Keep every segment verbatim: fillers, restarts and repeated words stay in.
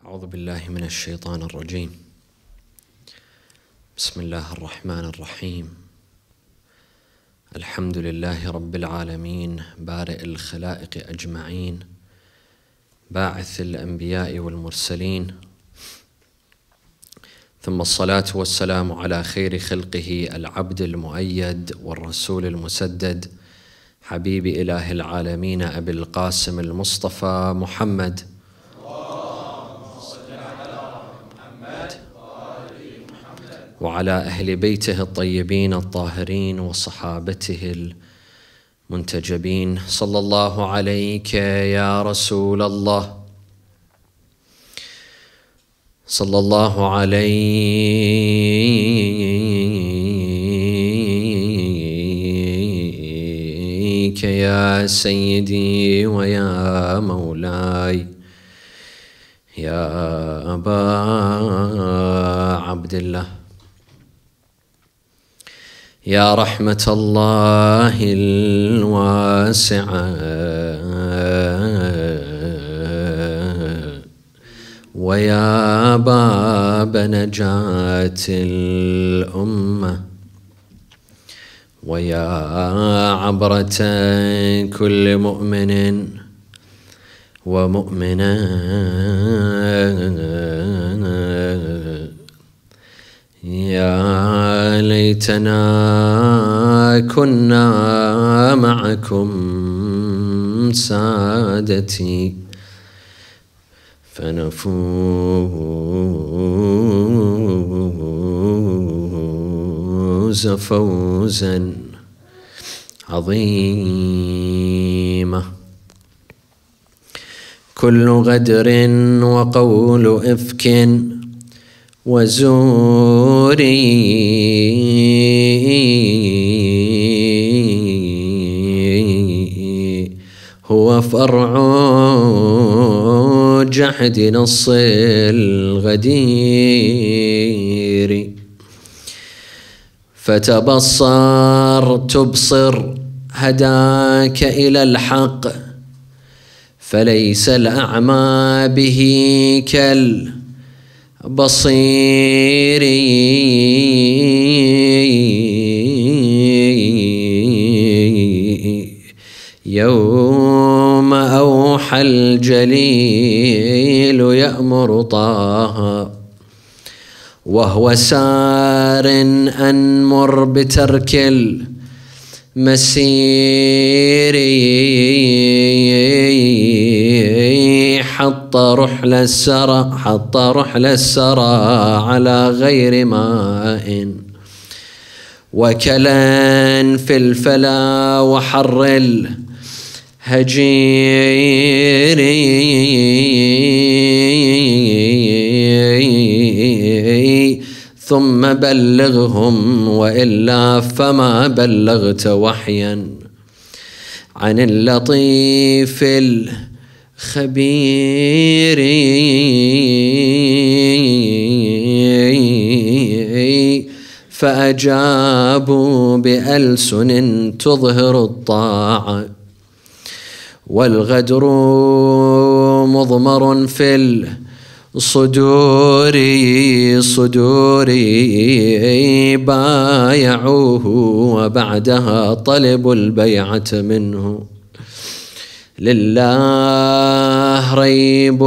أعوذ بالله من الشيطان الرجيم. بسم الله الرحمن الرحيم. الحمد لله رب العالمين، بارئ الخلائق أجمعين، باعث الأنبياء والمرسلين، ثم الصلاة والسلام على خير خلقه العبد المؤيد والرسول المسدد، حبيب إله العالمين أبي القاسم المصطفى محمد. وعلى أهل بيته الطيبين الطاهرين وصحابته المنتجبين. صلى الله عليك يا رسول الله، صلى الله عليك يا سيدي ويا مولاي يا أبا عبد الله، يا رحمة الله الواسعة ويا باب نجاة الأمة ويا عبرة كل مؤمن ومؤمنة، يا ليتنا كنا معكم سادتي فنفوز فوزا عظيما. كل غدر وقول إفك وزوري هو فرع جحد نص الغدير، فتبصر تبصر هداك إلى الحق، فليس الأعمى به كالبصير. يوم أوحى الجليل يأمر طه وهو سار أنمر بترك المسير، حط رحل السرى حط رحل السرى على غير ماء، وكلان في الفلا وحر الهجير، ثم بلغهم وإلا فما بلغت وحيا عن اللطيف الخبير. فأجابوا بألسن تظهر الطاعة، والغدر مضمر في الصدور صدور، بايعوه وبعدها طلبوا البيعة منه. لله ريب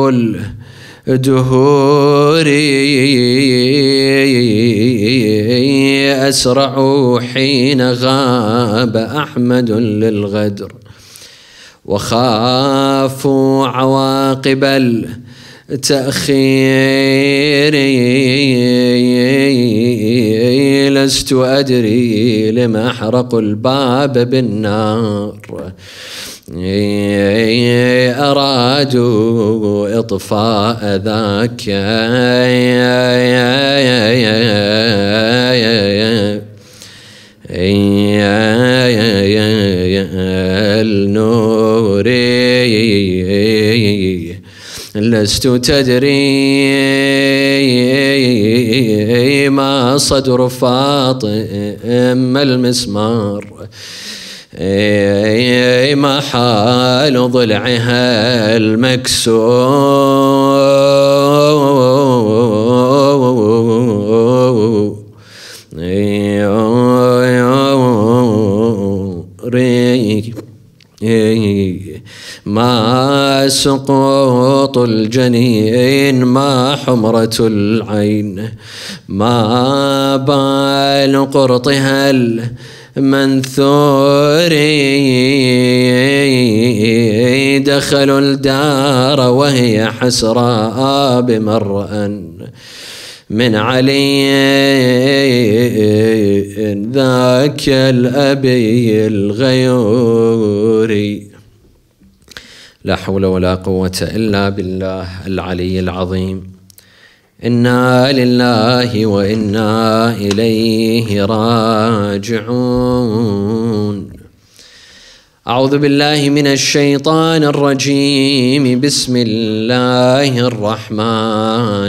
الدهور، أسرعوا حين غاب أحمد للغدر، وخافوا عواقب التأخير. لست أدري لما أحرقوا الباب بالنار، أرادوا إطفاء ذاك النور. لست تدري ما صدر فاطم المسمار، ما حال ضلعها المكسور، سقوط الجنين ما حمرة العين ما بال قرطها المنثور دخلوا الدار وهي حسراء بمرأ من علي ذاك الأبي الغيوري. لا حول ولا قوة إلا بالله العلي العظيم. إنا لله وإنا إليه راجعون. أعوذ بالله من الشيطان الرجيم. بسم الله الرحمن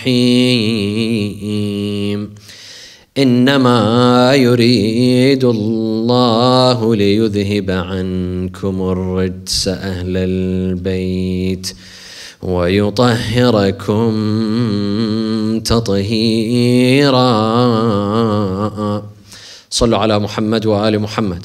الرحيم. إنما يريد الله ليذهب عنكم الرجس أهل البيت ويطهركم تطهيرا. صلوا على محمد وآل محمد.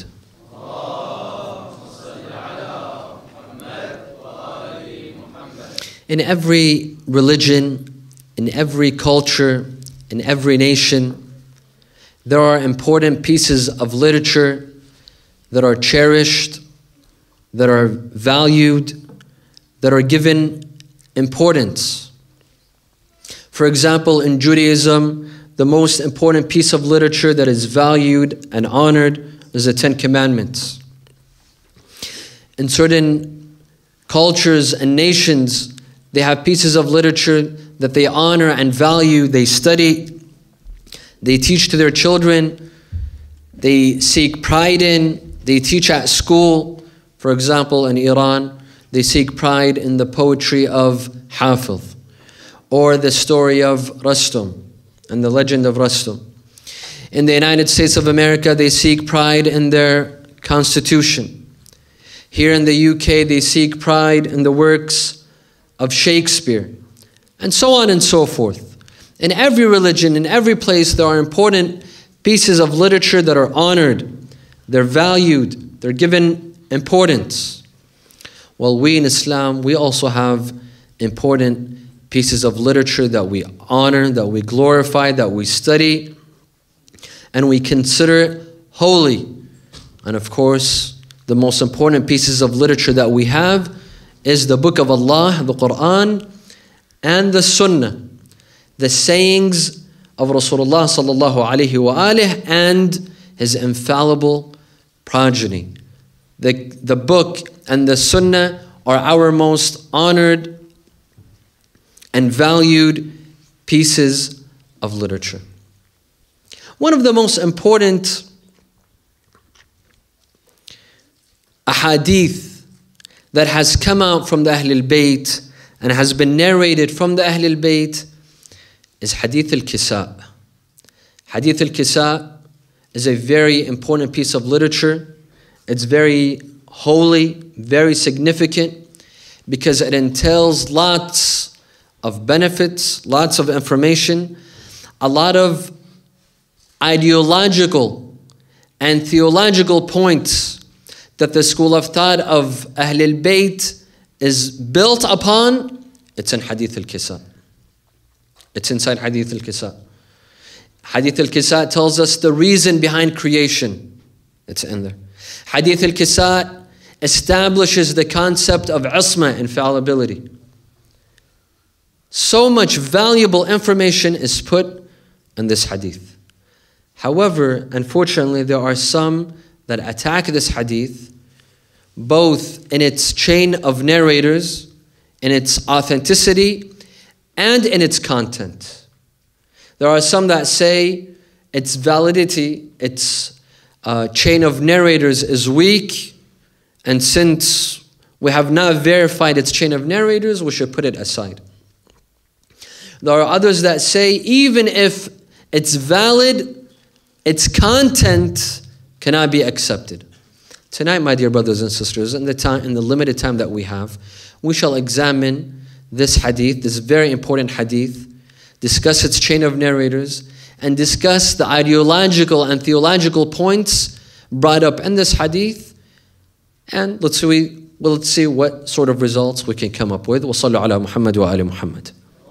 In every religion, in every culture, in every nation, there are important pieces of literature that are cherished, that are valued, that are given importance. For example, in Judaism, the most important piece of literature that is valued and honored is the Ten Commandments. In certain cultures and nations, they have pieces of literature that they honor and value, they study, they teach to their children, they seek pride in, they teach at school. For example, in Iran, they seek pride in the poetry of Hafiz, or the story of Rustum and the legend of Rustum. In the United States of America, they seek pride in their Constitution. Here in the U K, they seek pride in the works of Shakespeare, and so on and so forth. In every religion, in every place, there are important pieces of literature that are honored, they're valued, they're given importance. Well, we in Islam, we also have important pieces of literature that we honor, that we glorify, that we study, and we consider holy. And of course, the most important pieces of literature that we have is the Book of Allah, the Quran, and the Sunnah, the sayings of Rasulullah sallallahu alaihi wa alihi and his infallible progeny. The, the book and the Sunnah are our most honored and valued pieces of literature. One of the most important ahadith that has come out from the Ahlul Bayt and has been narrated from the Ahlul Bayt is Hadith al-Kisa. Hadith al-Kisa is a very important piece of literature. It's very holy, very significant, because it entails lots of benefits, lots of information, a lot of ideological and theological points that the school of thought of Ahlul Bayt is built upon. It's in Hadith al-Kisa. It's inside Hadith al-Kisa. Hadith al-Kisa tells us the reason behind creation. It's in there. Hadith al-Kisa establishes the concept of isma, infallibility. So much valuable information is put in this hadith. However, unfortunately, there are some that attack this hadith, both in its chain of narrators, in its authenticity, and in its content. There are some that say its validity, its uh, chain of narrators is weak, and since we have not verified its chain of narrators, we should put it aside. There are others that say even if it's valid, its content cannot be accepted. Tonight, my dear brothers and sisters, in the time, in the limited time that we have, we shall examine this hadith, this very important hadith, discuss its chain of narrators, and discuss the ideological and theological points brought up in this hadith. And let's see well, let's see what sort of results we can come up with. وصلوا على محمد وآل محمد.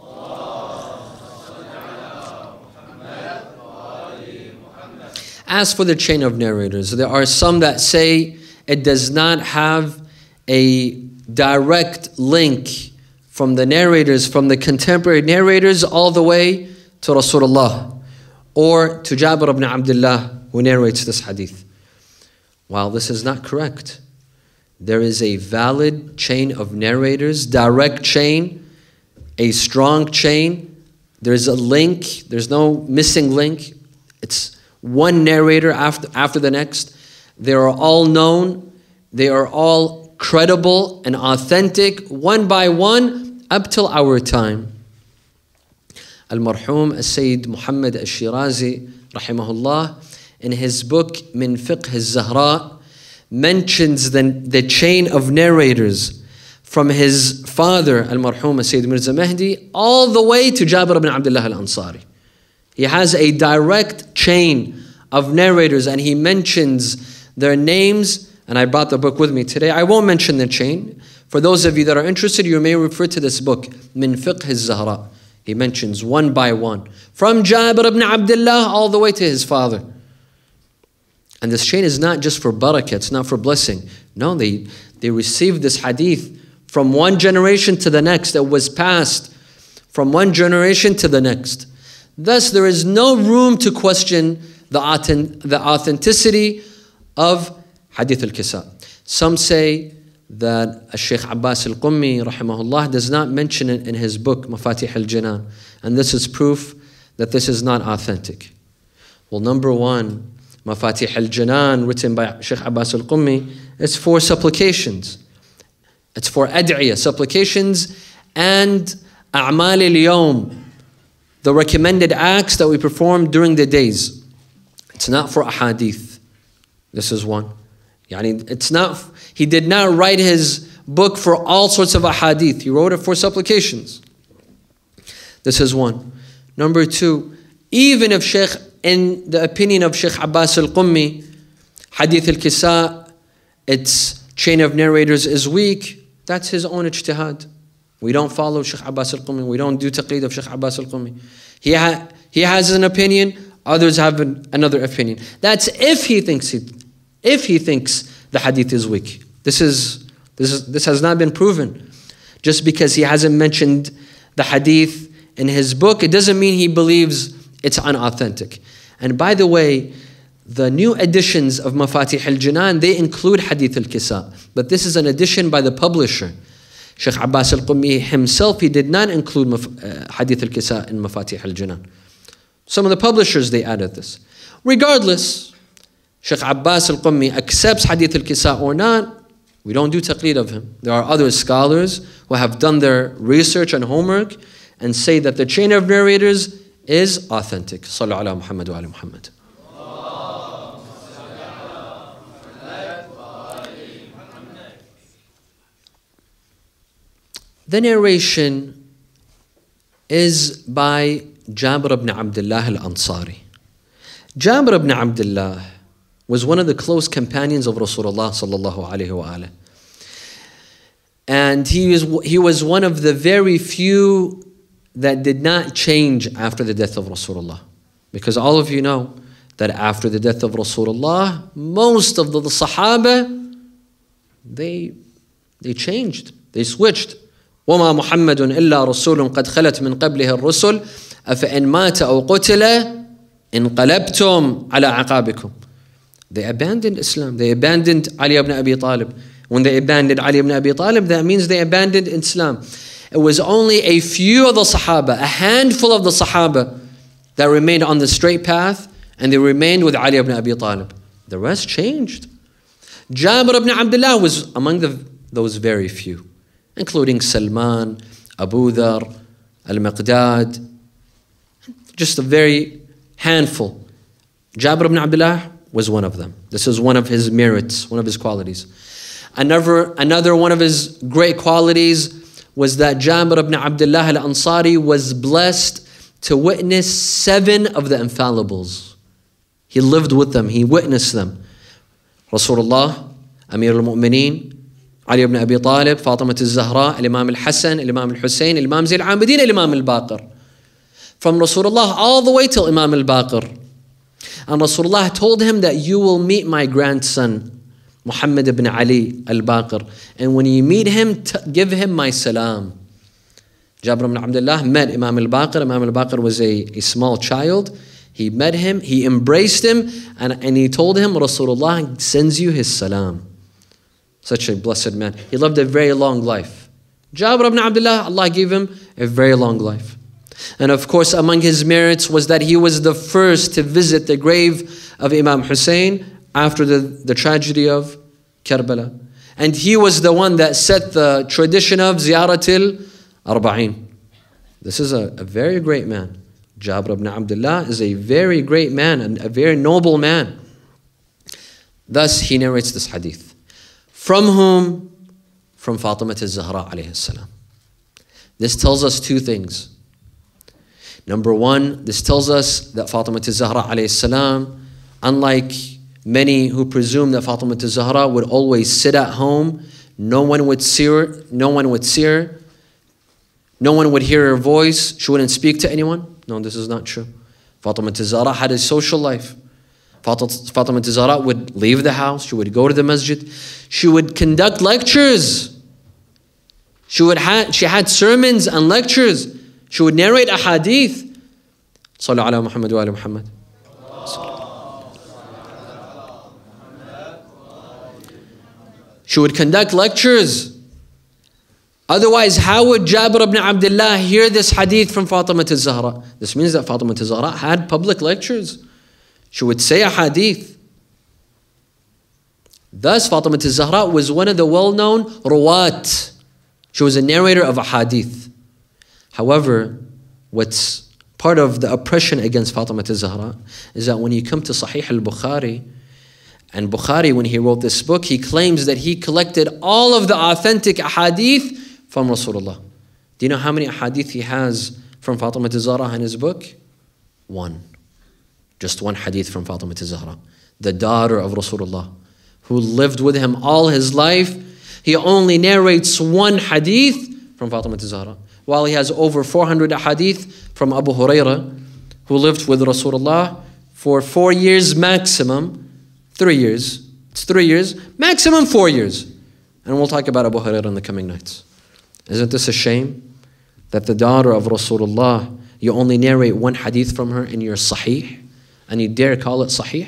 As for the chain of narrators, there are some that say it does not have a direct link from the narrators, from the contemporary narrators, all the way to Rasulullah or to Jabir ibn Abdullah, who narrates this hadith. While this is not correct, there is a valid chain of narrators, direct chain, a strong chain. There's a link, there's no missing link. It's one narrator after, after the next. They are all known. They are all credible and authentic, one by one, up till our time. Al-Marhum Al-Sayyid Muhammad Al-Shirazi, rahimahullah, in his book, Min Fiqh Al-Zahra, mentions the, the chain of narrators from his father, Al-Marhum Al-Sayyid Mirza Mahdi, all the way to Jabir ibn Abdullah Al-Ansari. He has a direct chain of narrators, and he mentions their names, and I brought the book with me today. I won't mention the chain. For those of you that are interested, you may refer to this book, Min Fiqh Al-Zahra. He mentions one by one, from Jabir ibn Abdullah all the way to his father. And this chain is not just for barakah, it's not for blessing. No, they, they received this hadith from one generation to the next. That was passed from one generation to the next. Thus, there is no room to question the, authentic, the authenticity of Hadith al-Kisa. Some say that Shaykh Abbas al-Qummi, rahimahullah, does not mention it in his book, Mafatih al-Jinan. And this is proof that this is not authentic. Well, number one, Mafatih al-Jinan, written by Shaykh Abbas al-Qummi, is for supplications. It's for ad'iyah, supplications, and a'mal al-yawm, the recommended acts that we perform during the days. It's not for ahadith. This is one. Yani it's not, he did not write his book for all sorts of ahadith. He wrote it for supplications. This is one. Number two, even if Shaykh, in the opinion of Shaykh Abbas al-Qummi, Hadith al-Kisa, its chain of narrators is weak, that's his own ijtihad. We don't follow Shaykh Abbas al-Qummi. We don't do taqlid of Shaykh Abbas al-Qummi. He, ha he has an opinion, others have an, another opinion. That's if he thinks he, if he thinks the hadith is weak. This is, this is this has not been proven. Just because he hasn't mentioned the hadith in his book, it doesn't mean he believes it's unauthentic. And by the way, the new editions of Mafatih al-Jinan, they include Hadith al-Kisa. But this is an edition by the publisher. Shaykh Abbas al-Qummi himself, he did not include uh, Hadith al-Kisa in Mafatih al-Jinan. Some of the publishers, they added this. Regardless, Shaykh Abbas al-Qummi accepts Hadith al-Kisa or not, we don't do taqlid of him. There are other scholars who have done their research and homework and say that the chain of narrators is authentic. Sallu ala Muhammad wa ala Muhammad. The narration is by Jabir ibn Abdullah al-Ansari. Jabir ibn Abdullah was one of the close companions of Rasulullah sallallahu alayhi wa alayhi. And he was, he was one of the very few that did not change after the death of Rasulullah. Because all of you know that after the death of Rasulullah, most of the, the Sahaba, they, they changed, they switched. وَمَا مُحَمَّدٌ إِلَّا رَسُولٌ قَدْ خَلَتْ مِنْ قَبْلِهِ الرُّسُلُ أَفَإِنْ مَاتَ أَوْ قُتِلَ انقلبتم على عقابكم. They abandoned Islam. They abandoned Ali ibn Abi Talib. When they abandoned Ali ibn Abi Talib, that means they abandoned Islam. It was only a few of the Sahaba, a handful of the Sahaba that remained on the straight path, and they remained with Ali ibn Abi Talib. The rest changed. Jabir ibn Abdullah was among the, those very few, including Salman, Abu Dhar, Al-Miqdad, just a very handful. Jabir ibn Abdullah was one of them. This is one of his merits, one of his qualities. Another, another one of his great qualities was that Jabir ibn Abdullah al-Ansari was blessed to witness seven of the infallibles. He lived with them, he witnessed them. Rasulullah, Amir al-Mu'mineen, Ali ibn Abi Talib, Fatima al-Zahra, Imam al-Hassan, Imam al-Hussein, Imam Zayn al-Abidin, Imam al-Baqir. From Rasulullah all the way till Imam al-Baqir. And Rasulullah told him that you will meet my grandson, Muhammad ibn Ali al-Baqir. And when you meet him, give him my salam. Jabir ibn Abdullah met Imam al-Baqir. Imam al-Baqir was a, a small child. He met him, he embraced him, and, and he told him, Rasulullah sends you his salam. Such a blessed man. He lived a very long life. Jabir ibn Abdullah, Allah gave him a very long life. And of course, among his merits was that he was the first to visit the grave of Imam Hussein after the, the tragedy of Karbala. And he was the one that set the tradition of Ziyaratil Arba'in. This is a, a very great man. Jabir ibn Abdullah is a very great man and a very noble man. Thus, he narrates this hadith. From whom? From Fatima al-Zahra alayhi salam. This tells us two things. Number one, this tells us that Fatima al-Zahra alayhi salam, unlike many who presume that Fatima al-Zahra would always sit at home, no one would see her, no one would see her, no one would hear her voice, she wouldn't speak to anyone. No, this is not true. Fatima al-Zahra had a social life. Fatima al-Zahra would leave the house, she would go to the masjid, she would conduct lectures. She would ha she had sermons and lectures. She would narrate a hadith. Sallu ala Muhammad wa ala Muhammad. She would conduct lectures. Otherwise, how would Jabir ibn Abdullah hear this hadith from Fatima al-Zahra? This means that Fatima al-Zahra had public lectures. She would say a hadith. Thus, Fatima al-Zahra was one of the well-known ruwat. She was a narrator of a hadith. However, what's part of the oppression against Fatima al-Zahra is that when you come to Sahih al-Bukhari, and Bukhari, when he wrote this book, he claims that he collected all of the authentic hadith from Rasulullah. Do you know how many hadith he has from Fatima al-Zahra in his book? One. Just one hadith from Fatima al-Zahra, the daughter of Rasulullah, who lived with him all his life. He only narrates one hadith from Fatima al-Zahra, while he has over four hundred hadith from Abu Hurairah, who lived with Rasulullah for four years maximum, three years, it's three years, maximum four years. And we'll talk about Abu Hurairah in the coming nights. Isn't this a shame? That the daughter of Rasulullah, you only narrate one hadith from her in your Sahih, and you dare call it Sahih?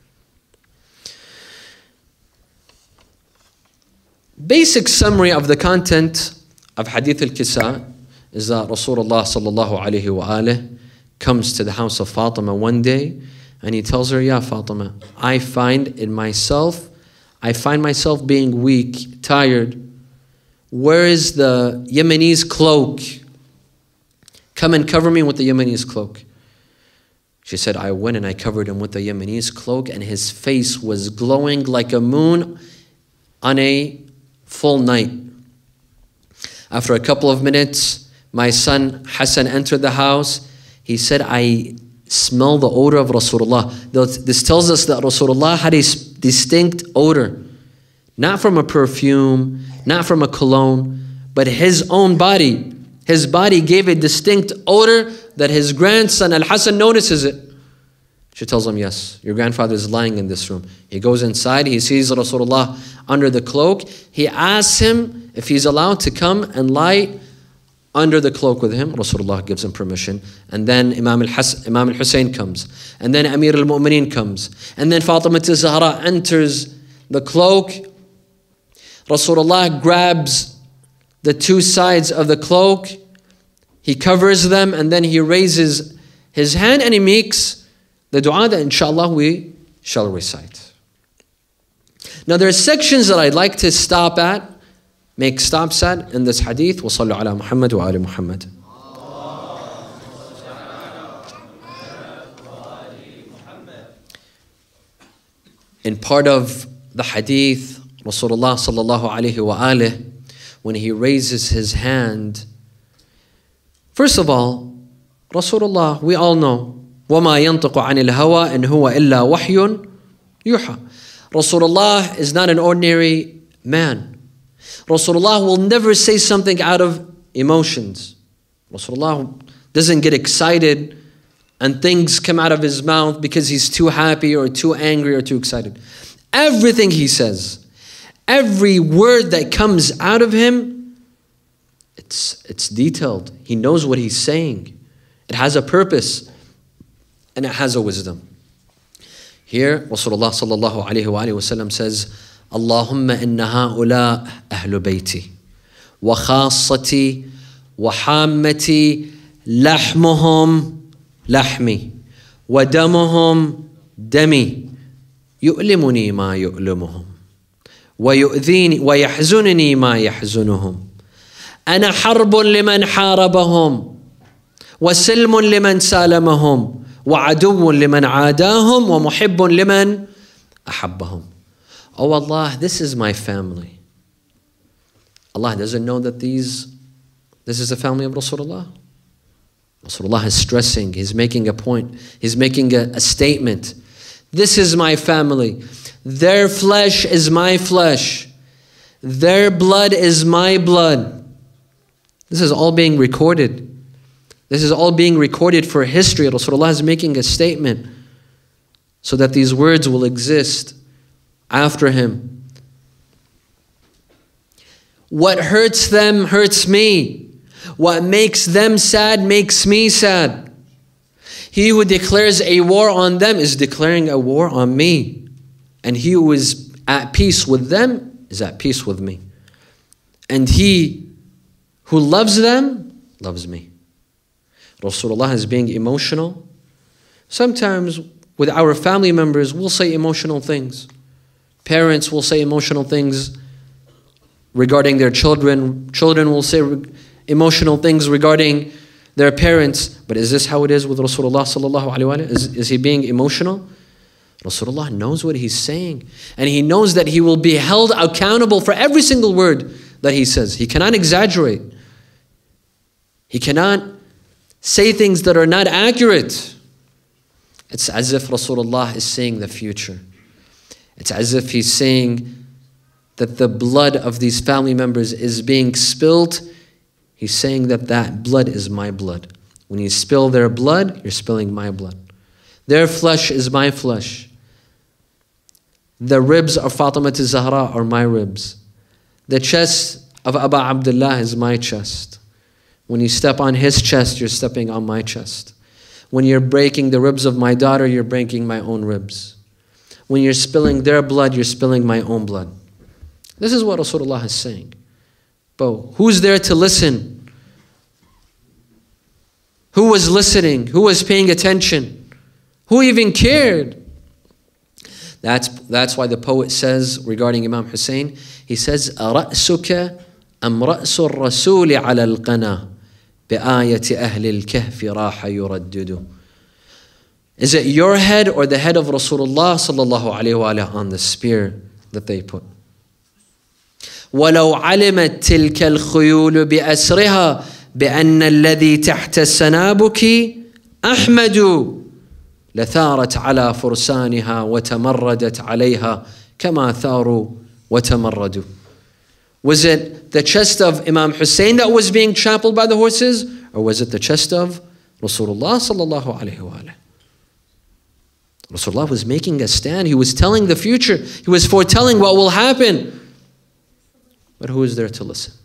Basic summary of the content of Hadith al-Kisa is that Rasulullah sallallahu alayhi wa alih comes to the house of Fatima one day and he tells her, Ya Fatima, I find in myself, I find myself being weak, tired. Where is the Yemenis cloak? Come and cover me with the Yemenis cloak. She said, I went and I covered him with the Yemenis cloak, and his face was glowing like a moon on a full night. After a couple of minutes, my son Hassan entered the house. He said, I smell the odor of Rasulullah. This tells us that Rasulullah had a distinct odor. Not from a perfume, not from a cologne, but his own body. His body gave a distinct odor that his grandson Al-Hassan notices it. She tells him, yes, your grandfather is lying in this room. He goes inside, he sees Rasulullah under the cloak. He asks him if he's allowed to come and lie under the cloak with him. Rasulullah gives him permission. And then Imam al-Hussein comes. And then Amir al-Mu'mineen comes. And then Fatima al-Zahra enters the cloak. Rasulullah grabs the two sides of the cloak. He covers them, and then he raises his hand and he makes the dua that inshallah we shall recite. Now there are sections that I'd like to stop at, make stops at in this hadith. Wa sallu ala Muhammad wa ali Muhammad. In part of the hadith, Rasulullah sallallahu alayhi wa alih, when he raises his hand, first of all, Rasulullah, we all know, وَمَا يَنْطِقُ عَنِ الْهَوَىٰ إِنْ هُوَ إِلَّا وَحْيٌ يُوحَىٰ. Rasulullah is not an ordinary man. Rasulullah will never say something out of emotions. Rasulullah doesn't get excited and things come out of his mouth because he's too happy or too angry or too excited. Everything he says, every word that comes out of him, it's, it's detailed. He knows what he's saying. It has a purpose and it has a wisdom. Here, Rasulullah sallallahu alayhi wa sallam says, Allahumma inna ha'ula ahlu bayti wa khassati wa hammati lahmuhum lahmi wa damuhum dami yu'limuni ma yu'limuhum wa yu'dhini wa yahzununi ma yahzunuhum ana harbun liman harabahum wa silmun liman salamahum وَعَدُوٌ لِمَنْ عَادَاهُمْ وَمُحِبٌ لِمَنْ أَحَبَّهُمْ. Oh Allah, this is my family. Allah doesn't know that these, this is the family of Rasulullah. Rasulullah is stressing, he's making a point, he's making a, a statement. This is my family. Their flesh is my flesh. Their blood is my blood. This is all being recorded. This is all being recorded for history. Rasulullah is making a statement so that these words will exist after him. What hurts them hurts me. What makes them sad makes me sad. He who declares a war on them is declaring a war on me. And he who is at peace with them is at peace with me. And he who loves them loves me. Rasulullah is being emotional. Sometimes with our family members, we'll say emotional things. Parents will say emotional things regarding their children. Children will say emotional things regarding their parents. But is this how it is with Rasulullah sallallahu alaihi wasallam? Is, is he being emotional? Rasulullah knows what he's saying. And he knows that he will be held accountable for every single word that he says. He cannot exaggerate. He cannot say things that are not accurate. It's as if Rasulullah is saying the future. It's as if he's saying that the blood of these family members is being spilled. He's saying that that blood is my blood. When you spill their blood, you're spilling my blood. Their flesh is my flesh. The ribs of Fatima Zahra are my ribs. The chest of Aba Abdullah is my chest. When you step on his chest, you're stepping on my chest. When you're breaking the ribs of my daughter, you're breaking my own ribs. When you're spilling their blood, you're spilling my own blood. This is what Rasulullah is saying. But who's there to listen? Who was listening? Who was paying attention? Who even cared? That's, that's why the poet says regarding Imam Hussein, he says, أَرَأْسُكَ أَمْ رَأْسُ الرَّسُولِ عَلَى الْقَنَى بِآيَةِ أَهْلِ الْكَهْفِ رَاحَ يُرَدِّدُ. Is it your head or the head of Rasulullah sallallahu alayhi wa alayhi on the spear that they put? وَلَوْ عَلِمَتْ تِلْكَ الْخُيُولُ بِأَسْرِهَا بِأَنَّ الَّذِي تَحْتَ السَّنَابُكِ أَحْمَدُ لَثَارَتْ عَلَى فُرْسَانِهَا وَتَمَرَّدَتْ عَلَيْهَا كَمَا ثَارُوا وَتَمَرَّدُوا. Was it the chest of Imam Hussein that was being trampled by the horses? Or was it the chest of Rasulullah sallallahu alayhi wa alayhi? Rasulullah was making a stand. He was telling the future. He was foretelling what will happen. But who is there to listen?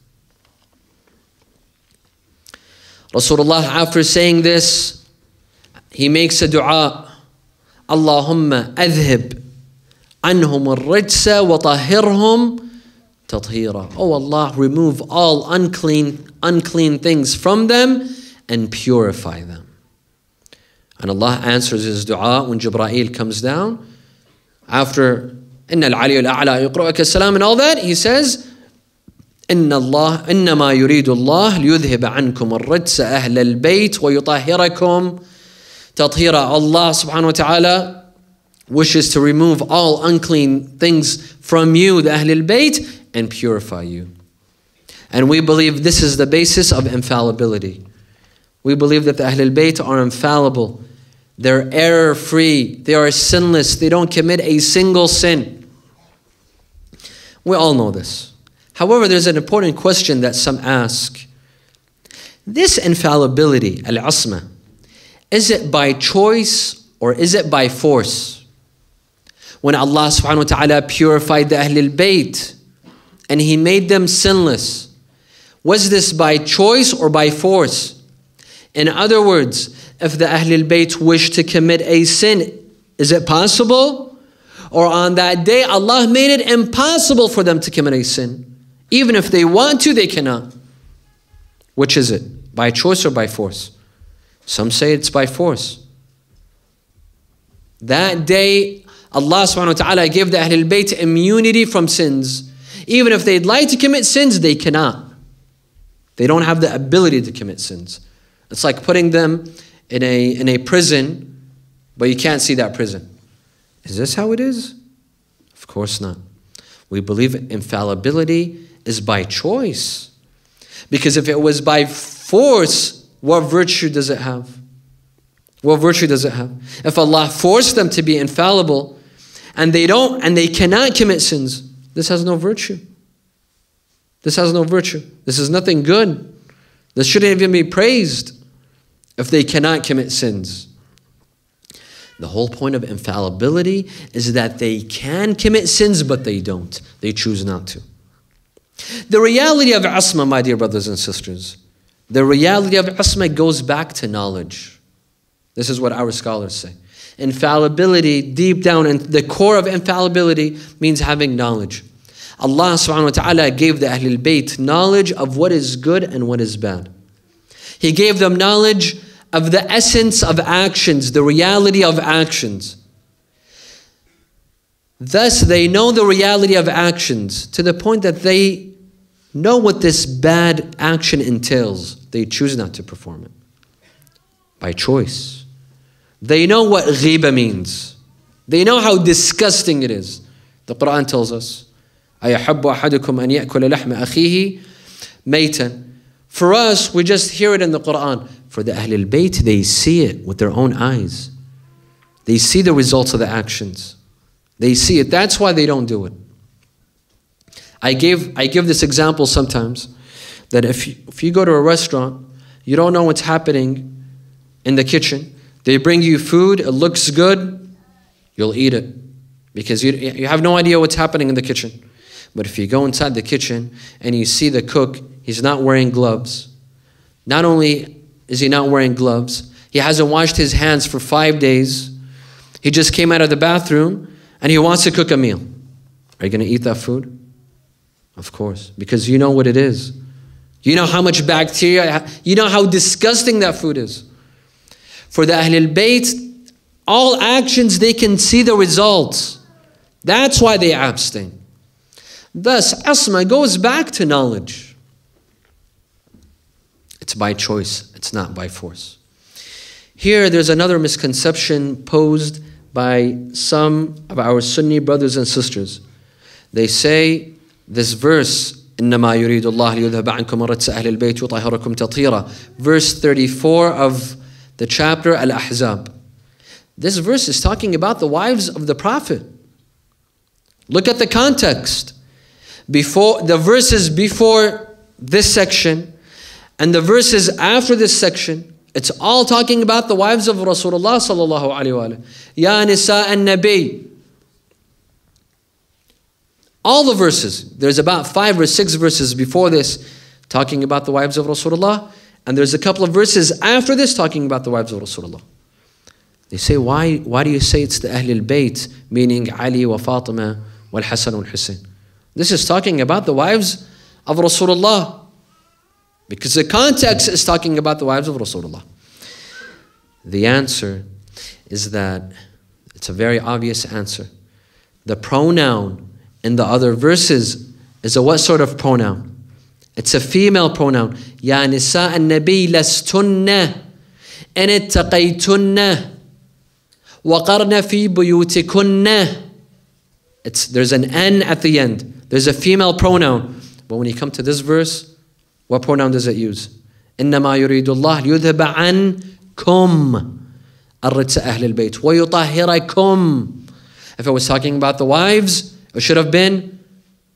Rasulullah, after saying this, he makes a dua. Allahumma adhib anhum al-rijsa wa tahhirhum tathira. Oh Allah, remove all unclean, unclean things from them and purify them. And Allah answers his dua when Jibreel comes down. After Inna al-Ali al-A'la yuqra'uka as-salam and all that, he says, Inna Allah, innama yuridu Allah liyudhhib ankum ar-rijsa ahla al-bayt wa yutahhirakum tathira. Allah subhanahu wa ta'ala wishes to remove all unclean things from you, the Ahl al-Bayt, and purify you. And we believe this is the basis of infallibility. We believe that the Ahl al-Bayt are infallible. They're error-free. They are sinless. They don't commit a single sin. We all know this. However, there's an important question that some ask. This infallibility, al-asma, is it by choice or is it by force? When Allah subhanahu wa ta'ala purified the Ahlul Bayt and He made them sinless, was this by choice or by force? In other words, if the Ahlul Bayt wish to commit a sin, is it possible? Or on that day, Allah made it impossible for them to commit a sin. Even if they want to, they cannot. Which is it? By choice or by force? Some say it's by force. That day, Allah subhanahu wa ta'ala gave the Ahlul Bayt immunity from sins. Even if they'd like to commit sins, they cannot. They don't have the ability to commit sins. It's like putting them in a, in a prison, but you can't see that prison. Is this how it is? Of course not. We believe infallibility is by choice. Because if it was by force, what virtue does it have? What virtue does it have? If Allah forced them to be infallible and they don't, and they cannot commit sins, this has no virtue. This has no virtue. This is nothing good. This shouldn't even be praised if they cannot commit sins. The whole point of infallibility is that they can commit sins, but they don't. They choose not to. The reality of asma, my dear brothers and sisters, the reality of asma goes back to knowledge. This is what our scholars say. Infallibility, deep down in the core of infallibility, means having knowledge. Allah subhanahu wa ta'ala gave the Ahlul Bayt knowledge of what is good and what is bad. He gave them knowledge of the essence of actions, the reality of actions. Thus, they know the reality of actions to the point that they know what this bad action entails. They choose not to perform it by choice. They know what ghiba means. They know how disgusting it is. The Quran tells us, أَيَحَبُّ أَحَدُكُمْ أَنْ يَأْكُلَ لَحْمَ أَخِيهِ مَيْتًا. For us, we just hear it in the Quran. For the Ahlul Bayt, they see it with their own eyes. They see the results of the actions. They see it. That's why they don't do it. I gave, I give this example sometimes, that if you, if you go to a restaurant, you don't know what's happening in the kitchen. They bring you food, it looks good, you'll eat it. Because you, you have no idea what's happening in the kitchen. But if you go inside the kitchen and you see the cook, he's not wearing gloves. Not only is he not wearing gloves, he hasn't washed his hands for five days. He just came out of the bathroom and he wants to cook a meal. Are you going to eat that food? Of course, because you know what it is. You know how much bacteria, you know how disgusting that food is. For the Ahlul Bayt, all actions, they can see the results. That's why they abstain. Thus, asma goes back to knowledge. It's by choice, it's not by force. Here, there's another misconception posed by some of our Sunni brothers and sisters. They say this verse, إِنَّمَا يُرِيدُ اللَّهُ لِيُذْهَبَ عَنْكُمْ رَجْسَ أَهْلِ الْبَيْتِ وَيُطَهِّرَكُمْ تَطْهِيرًا. Verse thirty-four of the chapter Al-Ahzab. This verse is talking about the wives of the Prophet. Look at the context. Before the verses before this section and the verses after this section, it's all talking about the wives of Rasulullah sallallahu alaihi wasallam. Ya nisa an-nabi. All the verses. There's about five or six verses before this talking about the wives of Rasulullah, and there's a couple of verses after this talking about the wives of Rasulullah. They say, why, why do you say it's the Ahlul Bayt, meaning Ali wa Fatima wal Hasan wal Hussein? This is talking about the wives of Rasulullah, because the context is talking about the wives of Rasulullah. The answer is that it's a very obvious answer. The pronoun in the other verses is a what sort of pronoun? It's a female pronoun. Ya nisa an-nabi lastunna in ittaqaytunna wa qarna fi buyutikunna. It's there's an N at the end. There's a female pronoun. But when you come to this verse, what pronoun does it use? إِنَّمَا يُرِيدُ اللَّهُ لِيُذْهَبَ عَنْكُمْ الرِّجْسَ أَهْلِ الْبَيْتِ وَيُطَهِّرَكُمْ. If it was talking about the wives, it should have been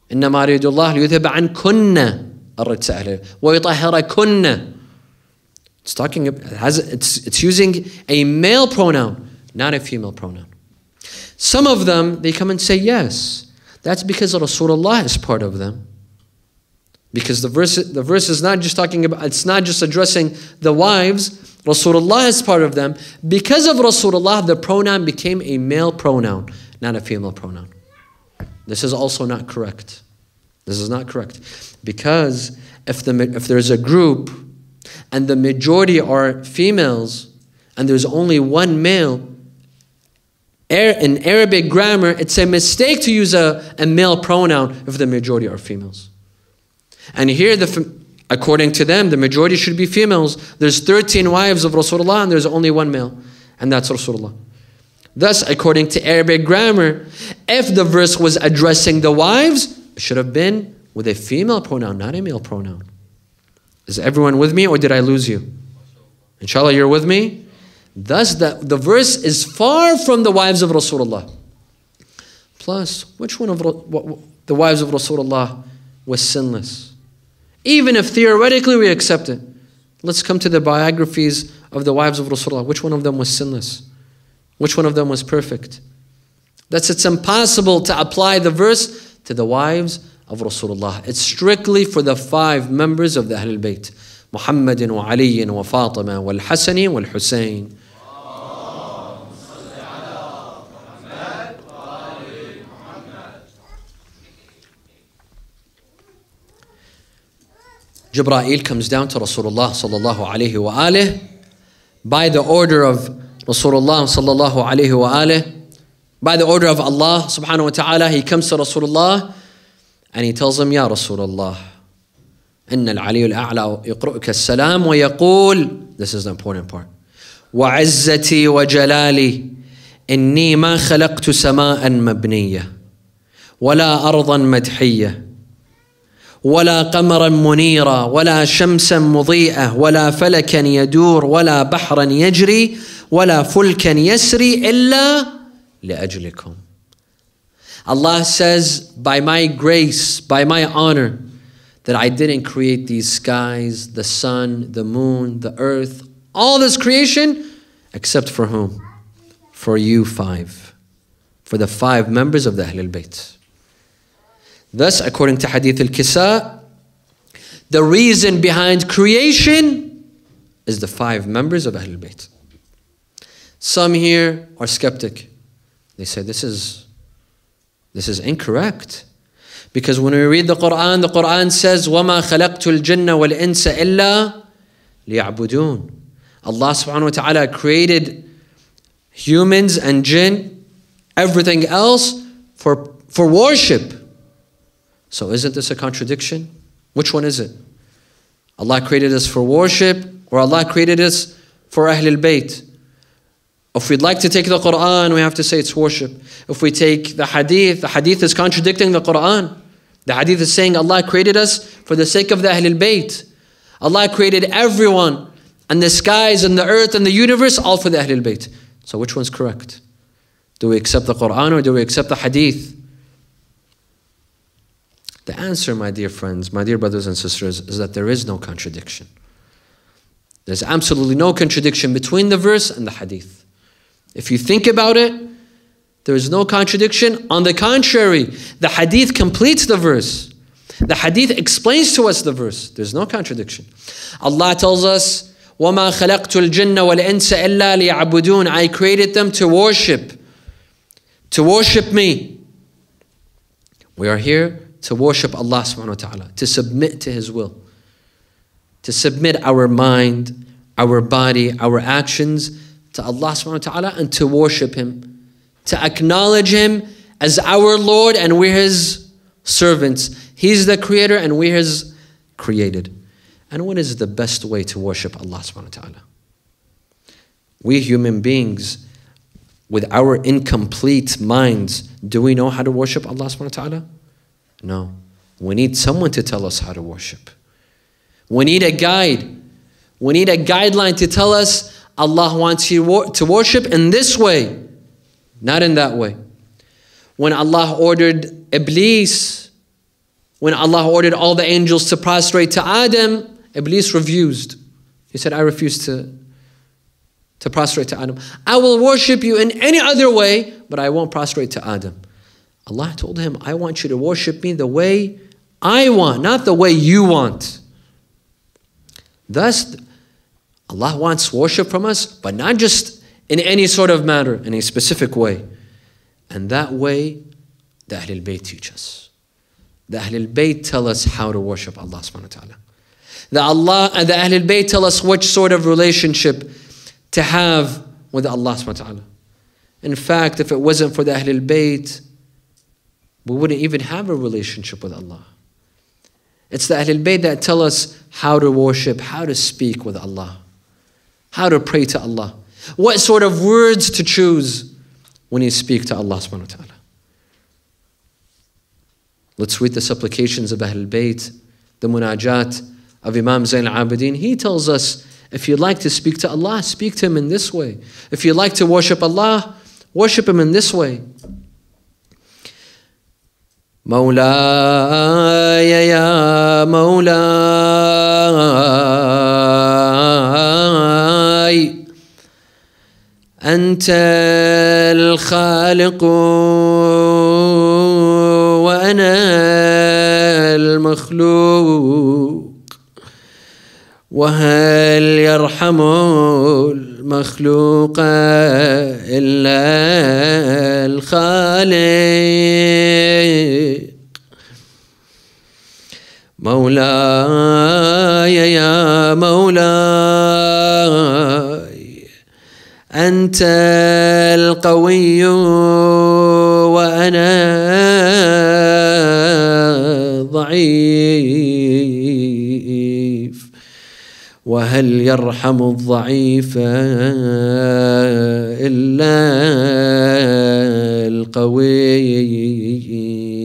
إنما يريد الله ليذهب عنكن الرجس أهل ويطهركن. It's talking, it has, it's, it's using a male pronoun, not a female pronoun. Some of them, they come and say, yes, that's because Rasulullah is part of them. Because the verse, the verse is not just talking about, it's not just addressing the wives, Rasulullah is part of them. Because of Rasulullah, the pronoun became a male pronoun, not a female pronoun. This is also not correct. This is not correct. Because if, the, if there's a group and the majority are females and there's only one male, in Arabic grammar, it's a mistake to use a, a male pronoun if the majority are females. And here, the, according to them, the majority should be females. There's thirteen wives of Rasulullah and there's only one male, and that's Rasulullah. Thus, according to Arabic grammar, if the verse was addressing the wives, it should have been with a female pronoun, not a male pronoun. Is everyone with me, or did I lose you? Inshallah, you're with me? Thus, the, the verse is far from the wives of Rasulullah. Plus, which one of what, the wives of Rasulullah was sinless? Even if theoretically we accept it. Let's come to the biographies of the wives of Rasulullah. Which one of them was sinless? Which one of them was perfect? That's, it's impossible to apply the verse to the wives of Rasulullah. It's strictly for the five members of the Ahlul Bayt. Muhammadin wa Ali wa Fatima wal Hasani wal Hussein. Jibreel comes down to Rasulullah sallallahu alayhi wa alih by the order of Rasulullah sallallahu alayhi wa alih, by the order of Allah subhanahu wa ta'ala. He comes to Rasulullah and he tells him, Ya Rasulullah, إن العلي الأعلى يقرأك السلام ويقول, this is the important part, وعزتي وجلالي إني ما خلقت سماء مبنية ولا أرضا مدحية ولا قمرا منيرا ولا شمسا مضيئة ولا فلكا يدور ولا بحرا يجري ولا فلكا يسري إلا لأجلكم. Allah says, by my grace, by my honor, that I didn't create these skies, the sun, the moon, the earth, all this creation, except for whom? For you five. For the five members of the Ahlul Bayt. Thus, according to Hadith al-Kisa, the reason behind creation is the five members of Ahlul Bayt. Some here are skeptic. They say this is, this is incorrect. Because when we read the Quran, the Quran says, وَمَا خَلَقْتُ الْجِنَّ وَالْإِنسَ إِلَّا لِيَعْبُدُونَ. Allah subhanahu wa ta'ala created humans and jinn, everything else, for, for worship. So isn't this a contradiction? Which one is it? Allah created us for worship, or Allah created us for Ahlul Bayt? If we'd like to take the Quran, we have to say it's worship. If we take the Hadith, the Hadith is contradicting the Quran. The Hadith is saying Allah created us for the sake of the Ahlul Bayt. Allah created everyone, and the skies and the earth and the universe, all for the Ahlul Bayt. So which one's correct? Do we accept the Quran or do we accept the Hadith? The answer, my dear friends, my dear brothers and sisters, is that there is no contradiction. There's absolutely no contradiction between the verse and the Hadith. If you think about it, there is no contradiction. On the contrary, the Hadith completes the verse. The Hadith explains to us the verse. There's no contradiction. Allah tells us, وَمَا خَلَقْتُ الْجِنَّ وَالْإِنسَ إِلَّا لِيَعْبُدُونَ. I created them to worship. To worship me. We are here to worship Allah subhanahu wa ta'ala, to submit to His will, to submit our mind, our body, our actions to Allah subhanahu wa ta'ala, and to worship Him, to acknowledge Him as our Lord, and we're His servants. He's the creator and we're His created. And what is the best way to worship Allah subhanahu wa ta'ala? We human beings, with our incomplete minds, do we know how to worship Allah subhanahu wa ta'ala? No. We need someone to tell us how to worship. We need a guide. We need a guideline to tell us Allah wants you to worship in this way, not in that way. When Allah ordered Iblis When Allah ordered all the angels to prostrate to Adam, Iblis refused. He said, I refuse to, to prostrate to Adam. I will worship you in any other way, but I won't prostrate to Adam. Allah told him, I want you to worship me the way I want, not the way you want. Thus, Allah wants worship from us, but not just in any sort of matter, in a specific way. And that way, the Ahlul Bayt teach us. The Ahlul Bayt tell us how to worship Allah subhanahu wa ta'ala. The Allah and the Ahlul Bayt tell us which sort of relationship to have with Allah subhanahu wa ta'ala. In fact, if it wasn't for the Ahlul Bayt, we wouldn't even have a relationship with Allah. It's the Ahlul Bayt that tell us how to worship, how to speak with Allah, how to pray to Allah, what sort of words to choose when you speak to Allah subhanahu wa ta'ala. Let's read the supplications of Ahlul Bayt, the munajat of Imam Zayn al-Abidin. He tells us, if you'd like to speak to Allah, speak to Him in this way. If you'd like to worship Allah, worship Him in this way. مولاي يا مولاي أنت الخالق وأنا المخلوق وهل يرحم المخلوق إلا الخالق مولاي يا مولاي أنت القوي وأنا ضعيف وهل يرحم الضعيف إلا القوي.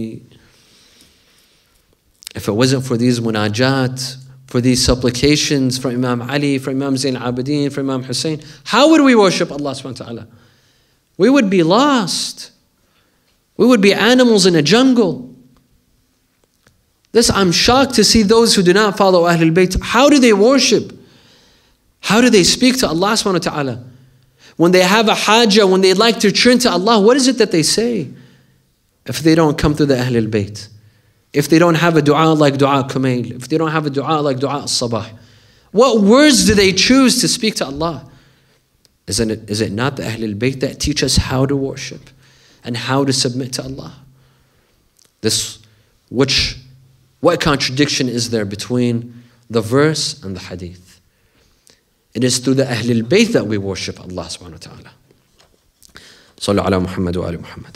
If it wasn't for these munajat, for these supplications from Imam Ali, from Imam Zayn al-Abidin, from Imam Hussein, how would we worship Allah subhanahu wa ta'ala? We would be lost. We would be animals in a jungle. This, I'm shocked to see those who do not follow Ahlul Bayt. How do they worship? How do they speak to Allah subhanahu wa ta'ala? When they have a hajjah, when they'd like to turn to Allah, what is it that they say? If they don't come to the Ahlul Bayt. If they don't have a dua like dua Kumail. If they don't have a dua like dua al-Sabah. What words do they choose to speak to Allah? Isn't it, is it not the Ahlul Bayt that teach us how to worship and how to submit to Allah? This, which, what contradiction is there between the verse and the hadith? It is through the Ahlul Bayt that we worship Allah subhanahu wa ta'ala. Sallu ala Muhammad wa ali Muhammad.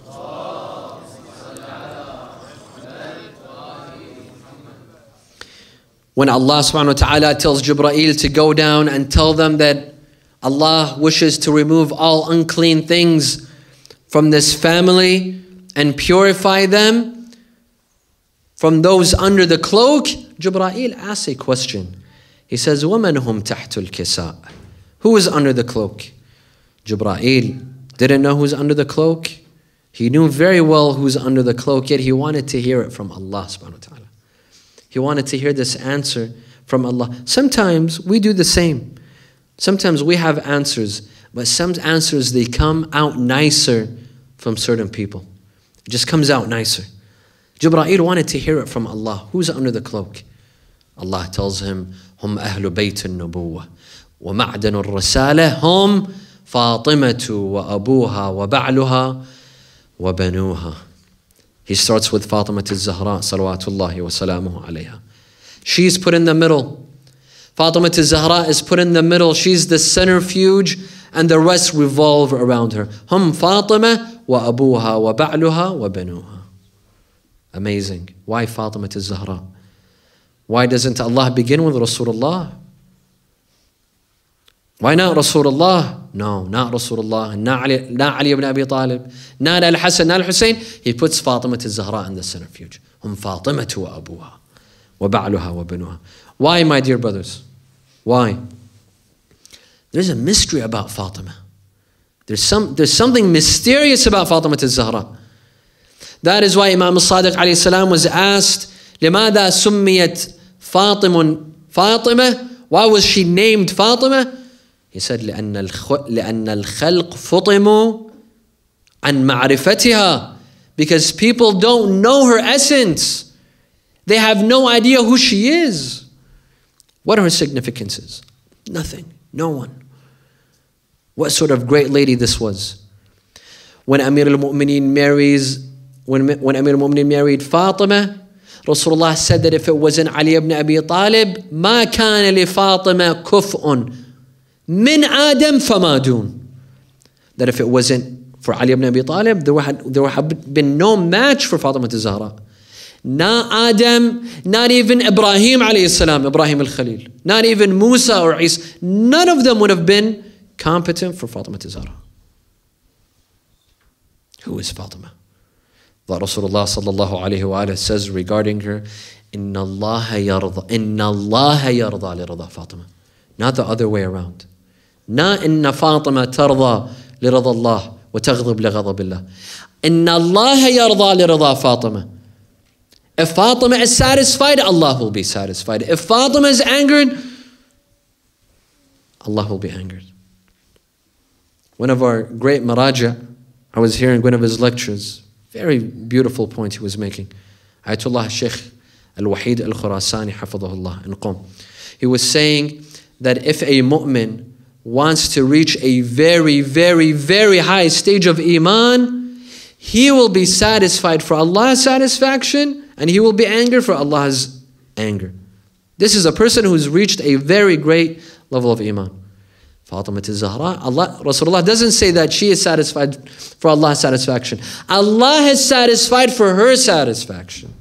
When Allah subhanahu wa ta'ala tells Jibreel to go down and tell them that Allah wishes to remove all unclean things from this family and purify them from those under the cloak, Jibreel asks a question. He says, وَمَنْ هُمْ تَحْتُ الْكِسَاءِ? Who is under the cloak? Jibreel didn't know who's under the cloak. He knew very well who's under the cloak, yet he wanted to hear it from Allah subhanahu wa ta'ala. He wanted to hear this answer from Allah. Sometimes we do the same. Sometimes we have answers, but some answers, they come out nicer from certain people. It just comes out nicer. Jibreel wanted to hear it from Allah. Who's under the cloak? Allah tells him, هم أهل بيت النبوة ومعدن الرسالة هم فاطمة وأبوها وبعلها وبنوها. He starts with Fatima al-Zahra, salawatullahi wa salamuhu alayha. She's put in the middle. Fatima al-Zahra is put in the middle. She's the centrifuge, and the rest revolve around her. Hum Fatima wa abuha wa ba'luha wa banuha. Amazing. Why Fatima al-Zahra? Why doesn't Allah begin with Rasulullah? Why not Rasulullah? No, not Rasulullah, not Ali, not Ali ibn Abi Talib, not Al-Hasan, not Al-Hussein. He puts Fatima al-Zahra in the centrifuge. Hum Fatima wa abuha wa ba'luha wa banuha. Why, my dear brothers? Why? There's a mystery about Fatima. There's, some, there's something mysterious about Fatima al-Zahra. That is why Imam al-Sadiq alayhi salam was asked, لماذا سميت فاطمة فاطمة? Why was she named Fatima? He said, لأن الخ... لأن الخلق فطموا عن معرفتها. Because people don't know her essence. They have no idea who she is. What are her significances? Nothing. No one. What sort of great lady this was. When Amir al-Mu'mineen marries, when, when Amir al-Mu'mineen married Fatima, Rasulullah said that if it wasn't Ali ibn Abi Talib, ما كان لفاطمة كفء من آدم فما دون. That if it wasn't for Ali ibn Abi Talib, there would have, there would have been no match for Fatima al-Zahra. Not Adam, not even Ibrahim alayhi salam, Ibrahim al-Khalil, not even Musa or Isa. None of them would have been competent for Fatima al-Zahra. Who is Fatima? That Rasulullah sallallahu alayhi wa alayhi says regarding her, Inna Allah yarda, Inna Allah yarda li rida Fatima. Not the other way around. Not Inna Fatima tarda li rida Allah wa taghdab li ghadab Allah. Inna Allah yarda li rida Fatima. If Fatima is satisfied, Allah will be satisfied. If Fatima is angered, Allah will be angered. One of our great maraja, I was hearing one of his lectures, very beautiful point he was making. Ayatollah Sheikh Al-Wahid Al-Khurasani Hafidhahullah in Qom. He was saying that if a mu'min wants to reach a very, very, very high stage of iman, he will be satisfied for Allah's satisfaction and he will be angered for Allah's anger. This is a person who's reached a very great level of iman. Fatima al-Zahra, Allah, Rasulullah doesn't say that she is satisfied for Allah's satisfaction. Allah has satisfied for her satisfaction.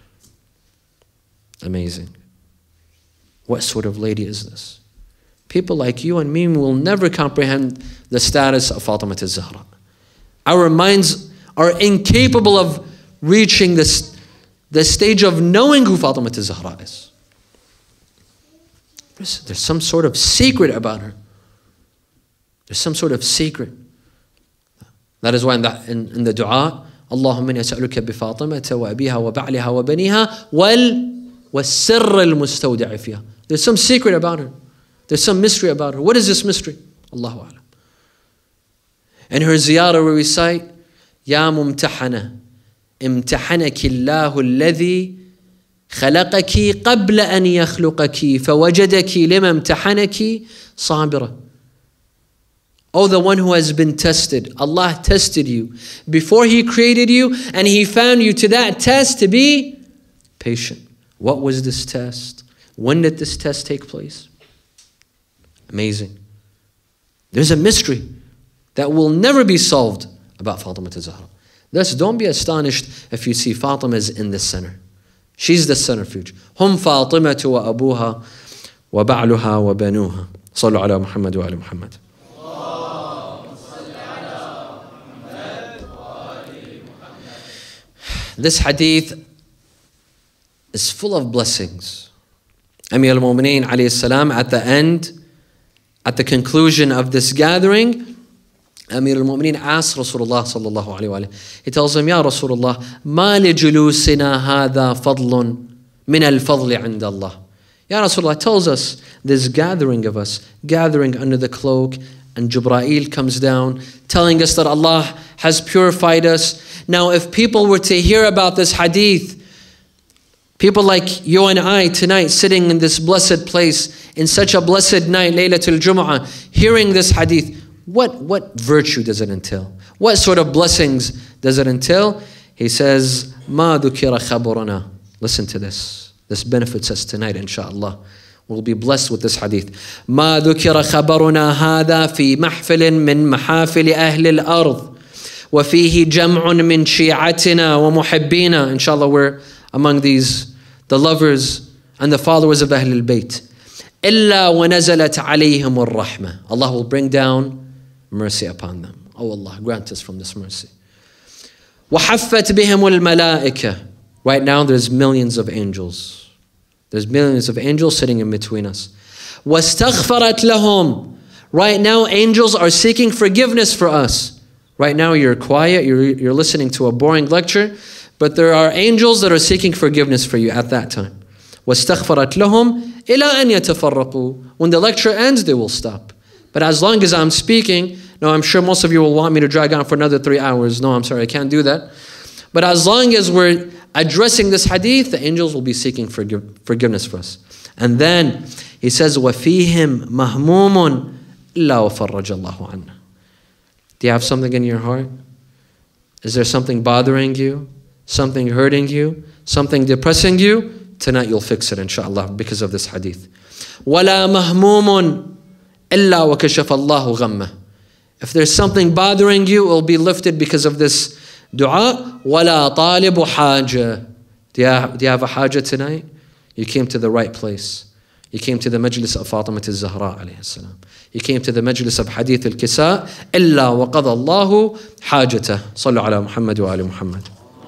Amazing. What sort of lady is this? People like you and me will never comprehend the status of Fatima al-Zahra. Our minds are incapable of reaching this, the stage of knowing who Fatima al-Zahra is. There's, there's some sort of secret about her. There's some sort of secret. That is why in the, in, in the dua, Allahumma inni as'aluka bi Fatimata wa abiha wa ba'liha wa baniha wal was-sirr al-mustawda'i fiha. There's some secret about her. There's some mystery about her. What is this mystery? Allahu a'lam. In her ziyarah we recite, Ya mumtahana, imtahanaki Allahu alladhi خلقك قبل أن يخلقك فوجدك لما امتحنك صابرة. Oh, the one who has been tested. Allah tested you before He created you, and He found you to that test to be patient. What was this test? When did this test take place? Amazing. There's a mystery that will never be solved about Fatima al-Zahra. Thus, don't be astonished if you see Fatima is in the center. She's the centrifuge. Hum Fatimatu wa abuha wa ba'luha wa banuha. Sallu ala Muhammad wa ala Muhammad. This hadith is full of blessings. Amir al-Mu'mineen alayhi salam at the end, at the conclusion of this gathering, Amir al-Mu'mineen asked Rasulullah sallallahu alayhi wa alayhi. He tells him, Ya Rasulullah, ma li julusina hadha fadlun min al-fadli 'inda Allah. Ya Rasulullah tells us, this gathering of us, gathering under the cloak, and Jibreel comes down, telling us that Allah has purified us. Now, if people were to hear about this hadith, people like you and I tonight, sitting in this blessed place, in such a blessed night, Laylatul Jumu'ah, hearing this hadith, what, what virtue does it entail? What sort of blessings does it entail? He says, Ma dhukira khabarana. Listen to this. This benefits us tonight, inshaAllah. We'll be blessed with this hadith. ما ذكر خبرنا هذا في محفل من محافل أهل الأرض وفيه جمع من شيعتنا ومحبينا. Inshallah, we're among these, the lovers and the followers of Ahl al-Bayt. إلا ونزلت عليهم الرحمة. Allah will bring down mercy upon them. Oh Allah, grant us from this mercy. وحفت بهم الملائكة. Right now there's millions of angels. There's millions of angels sitting in between us. وَاسْتَغْفَرَتْ لَهُمْ. Right now, angels are seeking forgiveness for us. Right now you're quiet, you're, you're listening to a boring lecture, but there are angels that are seeking forgiveness for you at that time. وَاسْتَغْفَرَتْ لَهُمْ إِلَىٰ أَنْ يَتَفَرَّقُوا. When the lecture ends, they will stop. But as long as I'm speaking, no, I'm sure most of you will want me to drag on for another three hours. No, I'm sorry, I can't do that. But as long as we're addressing this hadith, the angels will be seeking forgive, forgiveness for us. And then he says, وَفِيهِمْ مَهْمُومٌ إِلَّا وَفَرَّجَ اللَّهُ عَنَّهُ. Do you have something in your heart? Is there something bothering you? Something hurting you? Something depressing you? Tonight you'll fix it, inshallah, because of this hadith. وَلَا مَهْمُومٌ إِلَّا وَكَشَفَ اللَّهُ غَمَّهُ. If there's something bothering you, it will be lifted because of this dua. وَلَا طَالِبُ حَاجَةٍ. Do you have, do you have a haja tonight? You came to the right place. You came to the majlis of Fatima al-Zahra alayhi salam. You came to the majlis of Hadith al-Kisa. إِلَّا وَقَضَى اللَّهُ حَاجَةً. صلوا على محمد وآل محمد.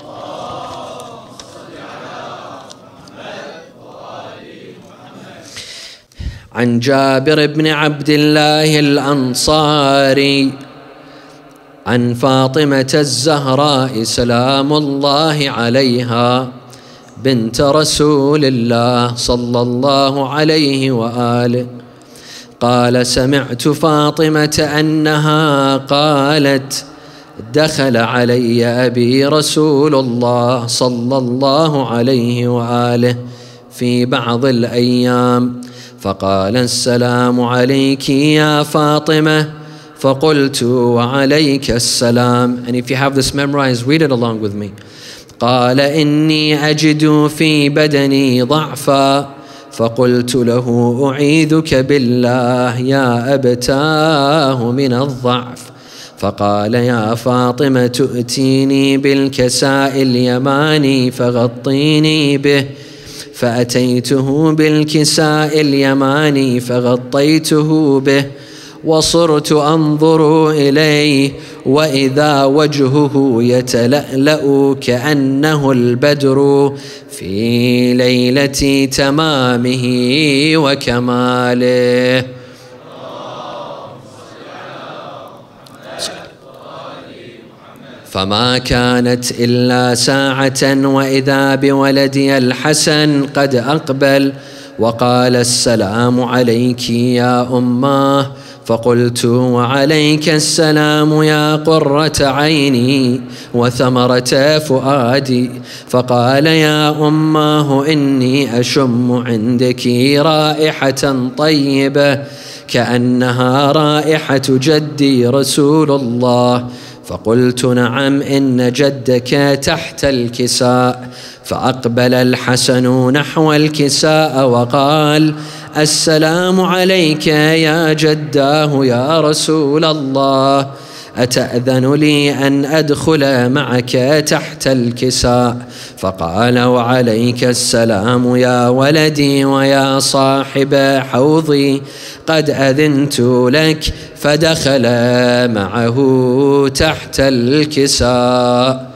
عن جابر بن عبد الله الأنصاري عن فاطمة الزهراء سلام الله عليها بنت رسول الله صلى الله عليه وآله قال سمعت فاطمة أنها قالت دخل علي أبي رسول الله صلى الله عليه وآله في بعض الأيام فقال السلام عليك يا فاطمة فقلت وعليك السلام. And if you have this memorized, read it along with me. قال إني أجد في بدني ضعفا فقلت له أعيذك بالله يا أبتاه من الضعف. فقال يا فاطمة تؤتيني بالكساء اليماني فغطيني به. فأتيته بالكساء اليماني فغطيته به وصرت أنظر إليه وإذا وجهه يتلألأ كأنه البدر في ليلة تمامه وكماله. فما كانت إلا ساعة وإذا بولدي الحسن قد أقبل وقال السلام عليك يا أماه. فقلت وعليك السلام يا قرة عيني وثمرة فؤادي. فقال يا أماه إني أشم عندك رائحة طيبة كأنها رائحة جدي رسول الله. فقلت نعم إن جدك تحت الكساء. فأقبل الحسن نحو الكساء وقال السلام عليك يا جداه يا رسول الله أتأذن لي أن أدخل معك تحت الكساء؟ فقال وعليك السلام يا ولدي ويا صاحب حوضي قد أذنت لك. فدخل معه تحت الكساء.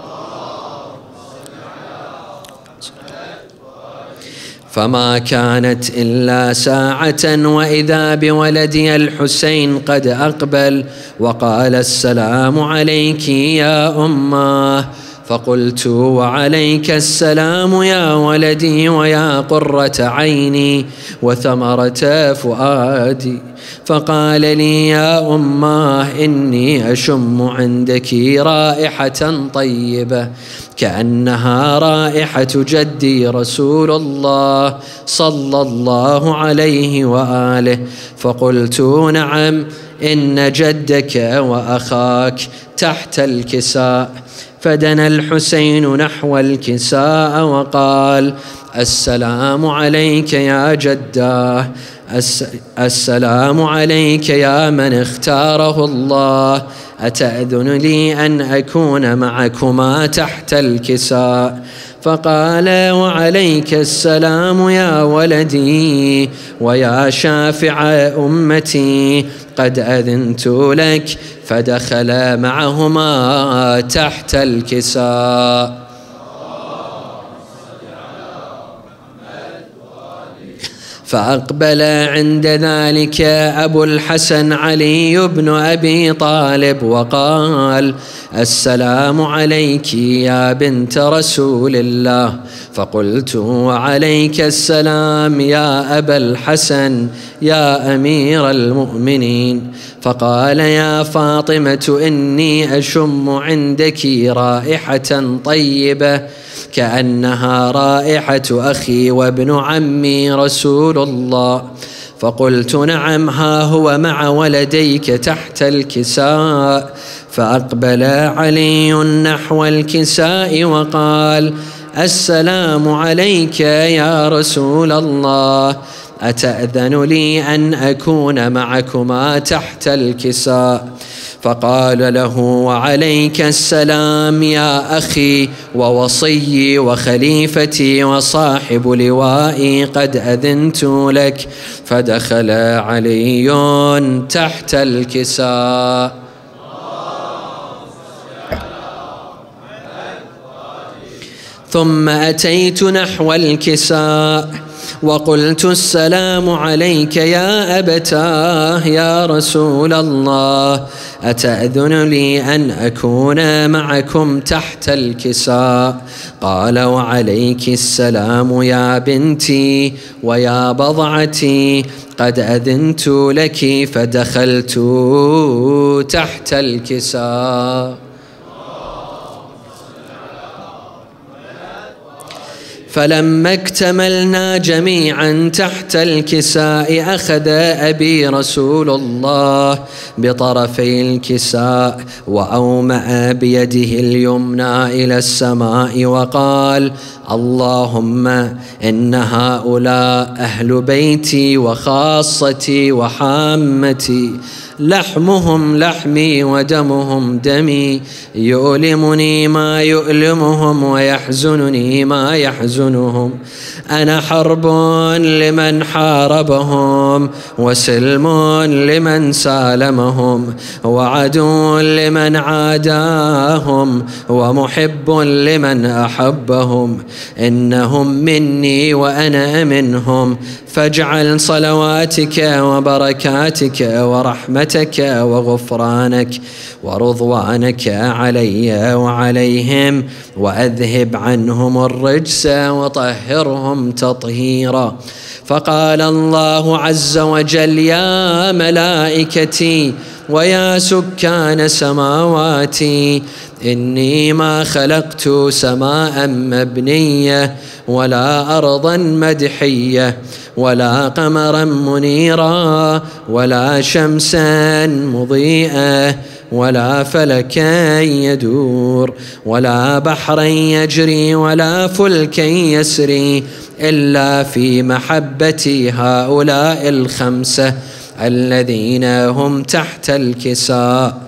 فما كانت إلا ساعة وإذا بولدي الحسين قد أقبل وقال السلام عليك يا أماه. فقلت وعليك السلام يا ولدي ويا قرة عيني وثمرة فؤادي. فقال لي يا أماه إني أشم عندك رائحة طيبة كأنها رائحة جدي رسول الله صلى الله عليه وآله. فقلت نعم إن جدك وأخاك تحت الكساء. فدنا الحسين نحو الكساء وقال السلام عليك يا جداه السلام عليك يا من اختاره الله أتأذن لي أن أكون معكما تحت الكساء؟ فقال وعليك السلام يا ولدي ويا شافع أمتي قد أذنت لك. فدخل معهما تحت الكساء. فأقبل عند ذلك أبو الحسن علي بن أبي طالب وقال: السلام عليك يا بنت رسول الله. فقلت: وعليك السلام يا أبا الحسن يا أمير المؤمنين. فقال: يا فاطمة إني أشم عندك رائحة طيبة كأنها رائحة أخي وابن عمي رسول الله. فقلت: نعم، ها هو مع ولديك تحت الكساء. فأقبل علي نحو الكساء وقال: السلام عليك يا رسول الله، أتأذن لي أن أكون معكما تحت الكساء؟ فقال له: وعليك السلام يا أخي ووصي وخليفتي وصاحب لوائي، قد أذنت لك. فدخل علي تحت الكساء. ثم أتيت نحو الكساء وقلت: السلام عليك يا أبتاه يا رسول الله، أتأذن لي أن أكون معكم تحت الكساء؟ قال: وعليك السلام يا بنتي ويا بضعتي، قد أذنت لك. فدخلت تحت الكساء. فلما اكتملنا جميعا تحت الكساء أخذ أبي رسول الله بطرفي الكساء وأومأ بيده اليمنى إلى السماء وقال: اللهم إن هؤلاء أهل بيتي وخاصتي وحامتي، لحمهم لحمي ودمهم دمي، يؤلمني ما يؤلمهم ويحزنني ما يحزنهم. أنا حرب لمن حاربهم وسلم لمن سالمهم وعدو لمن عاداهم ومحب لمن أحبهم. إنهم مني وأنا منهم، فاجعل صلواتك وبركاتك ورحمتك وغفرانك ورضوانك علي وعليهم، وأذهب عنهم الرجس وطهرهم تطهيرا. فقال الله عز وجل: يا ملائكتي ويا سكان سماواتي، إني ما خلقت سماء مبنية ولا أرضا مدحية ولا قمرا منيرا ولا شمسا مضيئة ولا فلكا يدور ولا بحرا يجري ولا فلكا يسري، إلا في محبة هؤلاء الخمسة الذين هم تحت الكساء.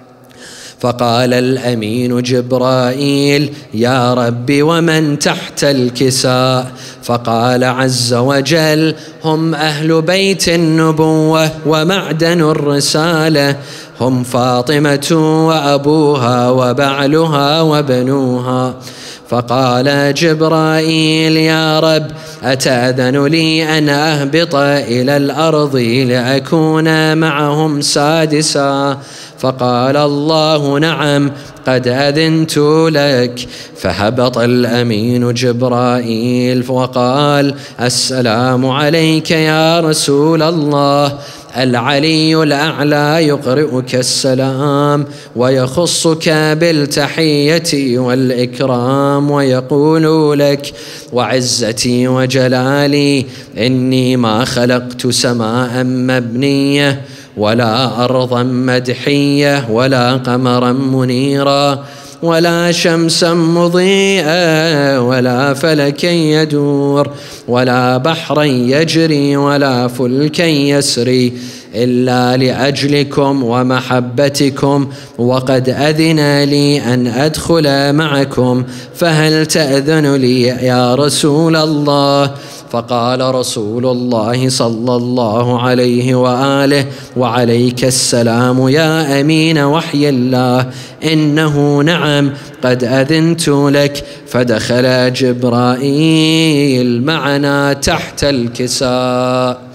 فقال الأمين جبرائيل: يا رب ومن تحت الكساء؟ فقال عز وجل: هم أهل بيت النبوة ومعدن الرسالة، هم فاطمة وأبوها وبعلها وبنوها. فقال جبرائيل: يا رب أتأذن لي أن أهبط إلى الأرض لأكون معهم سادسا؟ فقال الله: نعم، قد أذنت لك. فهبط الأمين جبرائيل وقال: السلام عليك يا رسول الله، العلي الأعلى يقرئك السلام ويخصك بالتحية والإكرام ويقول لك: وعزتي وجلالي إني ما خلقت سماء مبنية ولا أرضا مدحية ولا قمرا منيرا ولا شمسا مضيئة ولا فلكا يدور ولا بحرا يجري ولا فلكا يسري، إلا لأجلكم ومحبتكم، وقد أذن لي أن أدخل معكم، فهل تأذن لي يا رسول الله؟ فقال رسول الله صلى الله عليه وآله: وعليك السلام يا أمين وحي الله، إنه نعم قد أذنت لك. فدخل جبرائيل معنا تحت الكساء.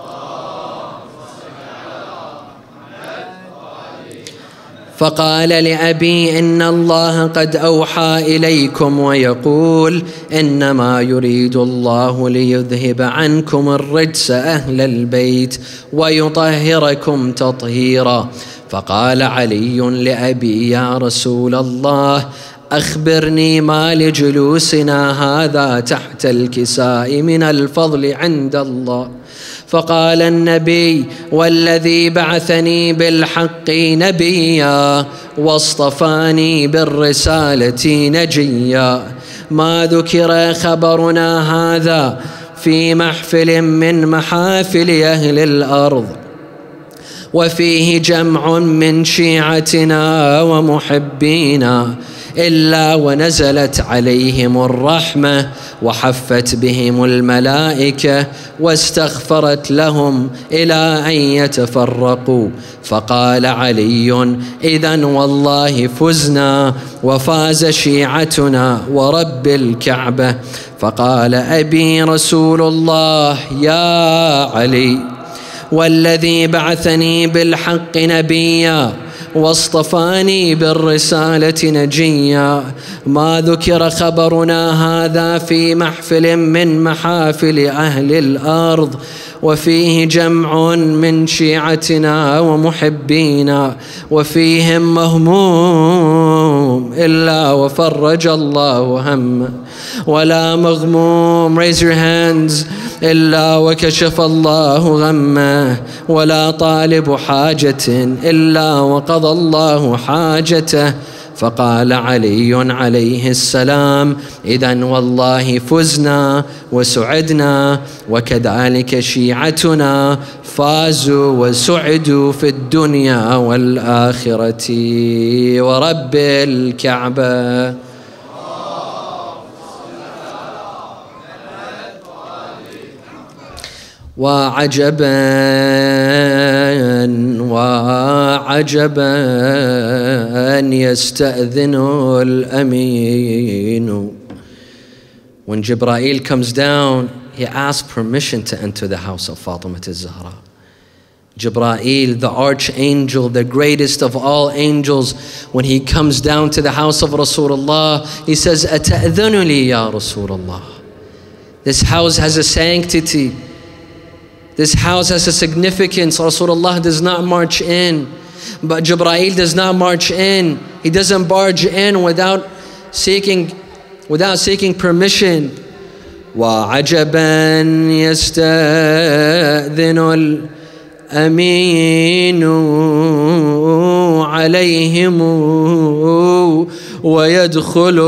فقال لأبي: إن الله قد أوحى إليكم ويقول: إنما يريد الله ليذهب عنكم الرجس أهل البيت ويطهركم تطهيرا. فقال علي لأبي: يا رسول الله، أخبرني ما لجلوسنا هذا تحت الكساء من الفضل عند الله. فقال النبي: والذي بعثني بالحق نبيا واصطفاني بالرسالة نجيا، ما ذكر خبرنا هذا في محفل من محافل أهل الأرض، وفيه جمع من شيعتنا ومحبينا، إلا ونزلت عليهم الرحمة وحفت بهم الملائكة واستغفرت لهم إلى أن يتفرقوا. فقال علي: إذن والله فزنا وفاز شيعتنا ورب الكعبة. فقال أبي: رسول الله يا علي، والذي بعثني بالحق نبيا واصطفاني بالرسالة نجيا، ما ذكر خبرنا هذا في محفل من محافل أهل الأرض، وفيه جمع من شيعتنا ومحبينا، وفيهم مهموم إلا وفرج الله همه، ولا مغموم raise your hands إلا وكشف الله غمه، ولا طالب حاجة إلا وقضى الله حاجته. فقال علي عليه السلام: إذن والله فزنا وسعدنا، وكذلك شيعتنا فازوا وسعدوا في الدنيا والآخرة ورب الكعبة. وعجبا وعجبا يستأذن الأمين. When Jibreel comes down, he asks permission to enter the house of Fatima al-Zahra. Jibreel, the archangel, the greatest of all angels, when he comes down to the house of Rasulullah, he says, أَتَأْذَنُ لِي يَا Rasulullah. This house has a sanctity. This house has a significance. Rasulullah does not march in, but Jibreel does not march in. He doesn't barge in without seeking, without seeking permission. وَعَجَبًا يَسْتَأْذِنُ الْأَمِينُ عَلَيْهِمُ وَيَدْخُلُ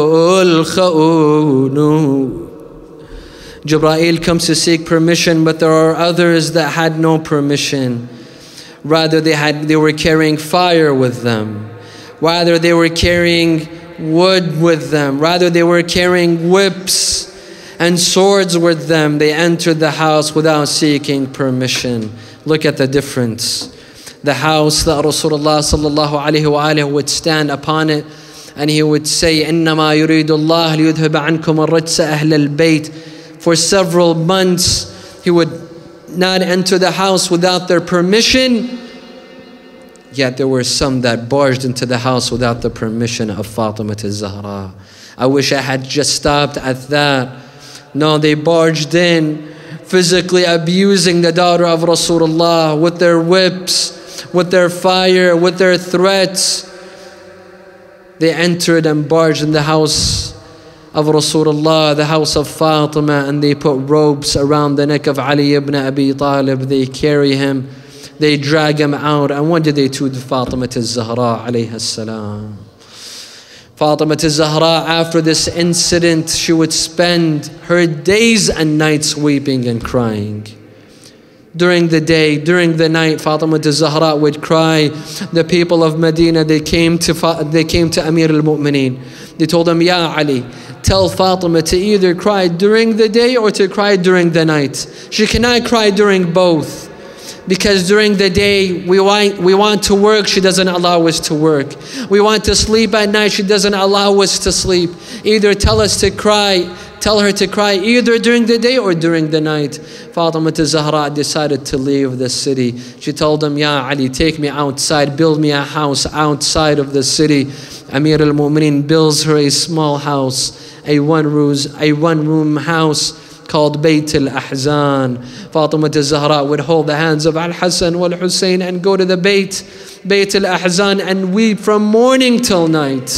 الْخَؤُونُ. Jibreel comes to seek permission, but there are others that had no permission. Rather, they had they were carrying fire with them. Rather, they were carrying wood with them. Rather, they were carrying whips and swords with them. They entered the house without seeking permission. Look at the difference. The house that Rasulullah sallallahu alaihi wasallam would stand upon it, and he would say, إنما يريد الله ليذهب عنكم الرجس أهل البيت. For several months, he would not enter the house without their permission. Yet there were some that barged into the house without the permission of Fatima al-Zahra. I wish I had just stopped at that. No, they barged in, physically abusing the daughter of Rasulullah with their whips, with their fire, with their threats. They entered and barged in the house of Rasulullah, the house of Fatima, and they put ropes around the neck of Ali ibn Abi Talib. They carry him, they drag him out. And what did they do to Fatima al-Zahra alayha salam? Fatima al-Zahra, after this incident, she would spend her days and nights weeping and crying. During the day, during the night, Fatima al-Zahra would cry. The people of Medina, they came to they came to Amir al-Mu'mineen. They told him, Ya Ali, tell Fatima to either cry during the day or to cry during the night. She cannot cry during both. Because during the day, we want, we want to work, she doesn't allow us to work. We want to sleep at night, she doesn't allow us to sleep. Either tell us to cry, tell her to cry either during the day or during the night. Fatima Zahra decided to leave the city. She told him, Ya Ali, take me outside, build me a house outside of the city. Amir al-Mu'mineen builds her a small house, a one-room, a one-room house called Bayt al-Ahzan. Fatima Zahra would hold the hands of Al-Hassan wal-Hussein and go to the Bayt, Bayt al-Ahzan, and weep from morning till night.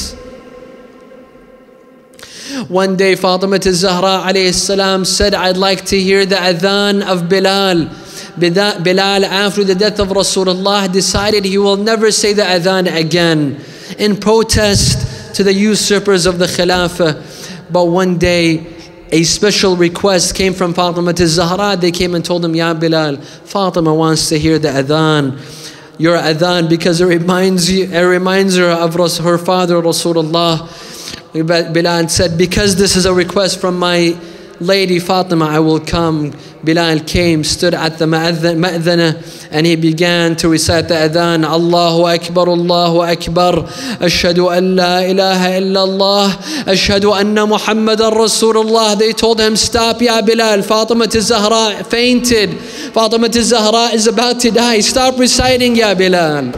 One day Fatima Zahra alayhi salam said, I'd like to hear the adhan of Bilal. Bilal, after the death of Rasulullah, decided he will never say the adhan again in protest to the usurpers of the Khilafah. But one day, a special request came from Fatima Zahra. They came and told him, Ya Bilal, Fatima wants to hear the adhan, your adhan, because it reminds you, it reminds her of her father Rasulullah. Bilal said, because this is a request from my lady Fatima, I will come. Bilal came, stood at the ma'adhana, and he began to recite the adhan. Allahu Akbar, Allahu Akbar, Ashhadu an la ilaha illallah, Ashhadu anna Muhammadan Rasulullah. They told him, stop, Ya Bilal. Fatima Zahra fainted. Fatima Zahra is about to die. Stop reciting, Ya Bilal.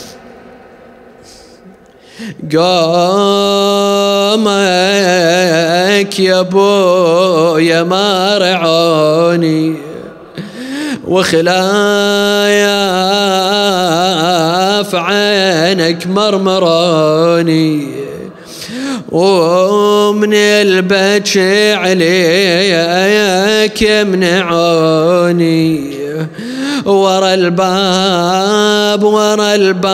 قامك يا بويا ما رعوني وخلايا في عينك مرمروني ومن البكي عليك يمنعوني ورا الباب ورا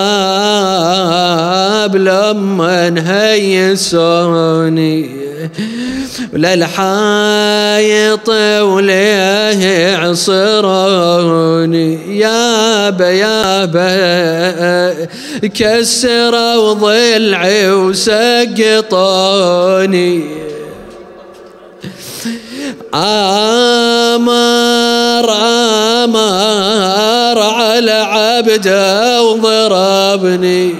الباب لما نهيسوني للحايط وليه عصروني يابا يابا كسروا ضلعي وسقطوني آمر آمر على عبده وضربني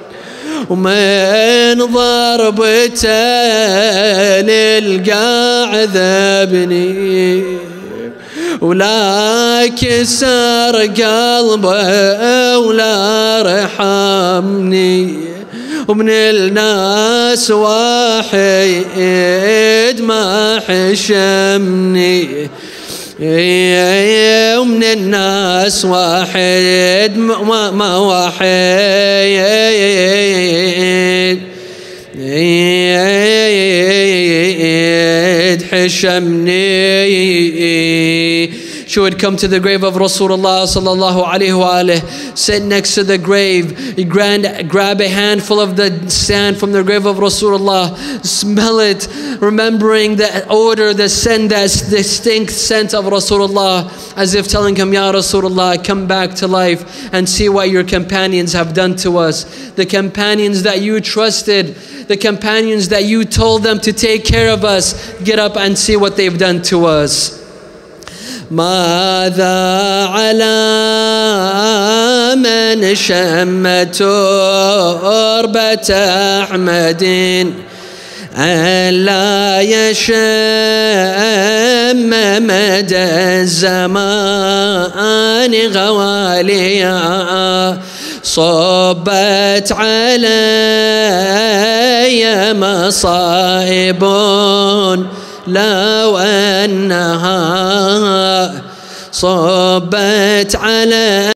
ومن ضربته للقاع ذبني ولا كسر قلبه ولا رحمني ومن الناس واحد ما حشمني ومن الناس واحد ما, ما واحد حشمني. She would come to the grave of Rasulullah sallallahu alaihi wasallam, sit next to the grave, grand, grab a handful of the sand from the grave of Rasulullah, smell it, remembering the odor, the scent, that distinct scent of Rasulullah, as if telling him, Ya Rasulullah, come back to life and see what your companions have done to us. The companions that you trusted, the companions that you told them to take care of us, get up and see what they've done to us. ماذا على من شم تربة أحمد ألا يشم مدى الزمان غواليا صبت علي مصائب لو أنها صبت على